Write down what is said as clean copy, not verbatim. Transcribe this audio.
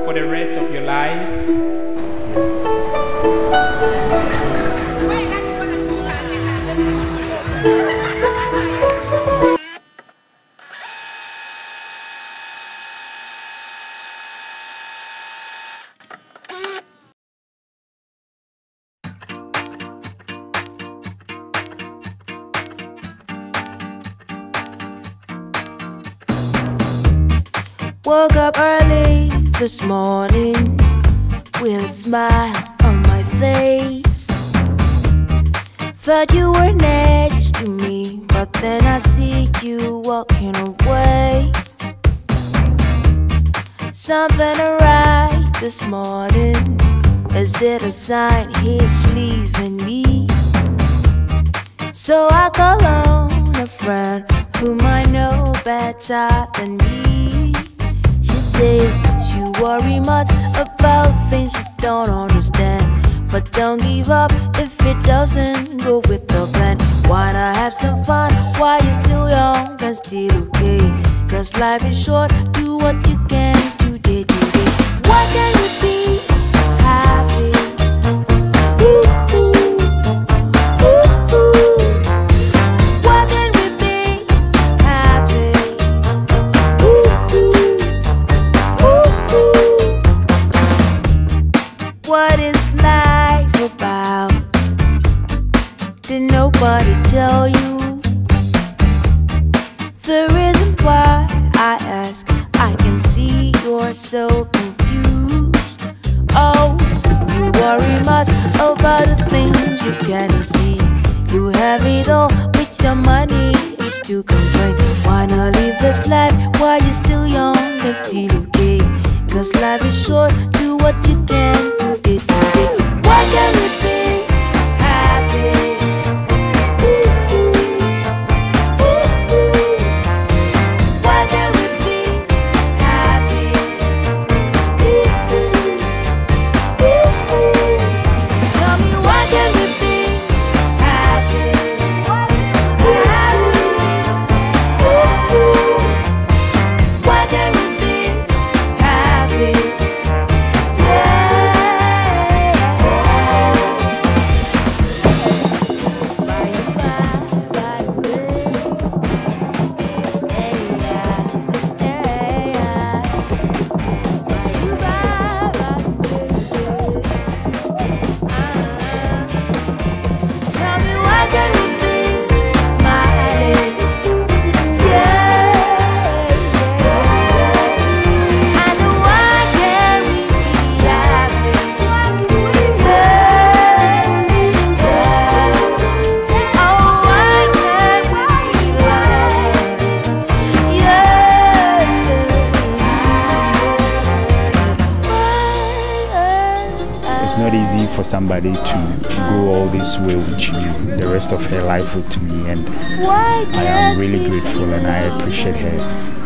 for the rest of your lives. Woke up early this morning with a smile on my face. Thought you were next to me, but then I see you walking away. Something right this morning. Is it a sign he's leaving me? So I call on a friend whom I know better than me. She says you worry much about things you don't understand, but don't give up if it doesn't go with the plan. Why not have some fun while you're still young and still okay? Cause life is short, do what you can today, today. Why can't we be happy? Ooh, ooh, ooh, ooh. Why can't we be happy? Ooh, ooh, ooh, ooh. What is life about? Did nobody tell you? The reason why I ask, I can see you're so confused. Oh, you worry much about the things you can't see. You have it all with your money, you still complain. Why not live this life while you're still young and still okay? Cause life is short, do what you can today, today. Why can't we be happy? Ooh, ooh, ooh, ooh. Why can't we be happy? Ooh, ooh, ooh, ooh. Tell me why can't we be happy? Happy. Ooh, ooh. Why can't we be happy? Tell me why can't we be smiling? I know why can't we be happy? Oh, why can't we be smiling? It's not easy for somebody to go all this way with you, the rest of her life with me, and I am really grateful and I appreciate her.